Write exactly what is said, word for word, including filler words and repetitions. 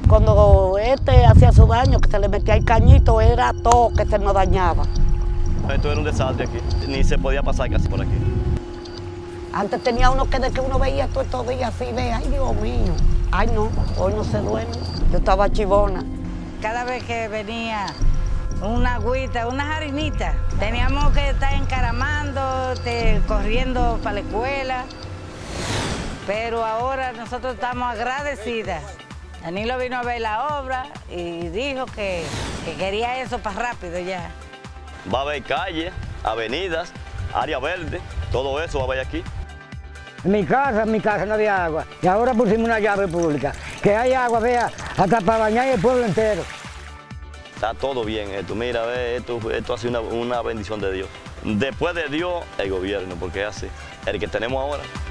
Cuando este hacía su daño, que se le metía el cañito, era todo que se nos dañaba. Esto era un desastre aquí, ni se podía pasar casi por aquí. Antes tenía uno que de que uno veía todo estos días así, ve, ay Dios mío. Ay no, hoy no se duerme. Yo estaba chivona. Cada vez que venía una agüita, unas harinitas, teníamos que estar encaramando, te, corriendo para la escuela. Pero ahora nosotros estamos agradecidas. Danilo vino a ver la obra y dijo que, que quería eso para rápido ya. Va a haber calles, avenidas, área verde, todo eso va a haber aquí. En mi casa, en mi casa no había agua. Y ahora pusimos una llave pública. Que hay agua, vea, hasta para bañar el pueblo entero. Está todo bien esto. Mira, ve, esto, esto ha sido una, una bendición de Dios. Después de Dios, el gobierno, porque es así. El que tenemos ahora.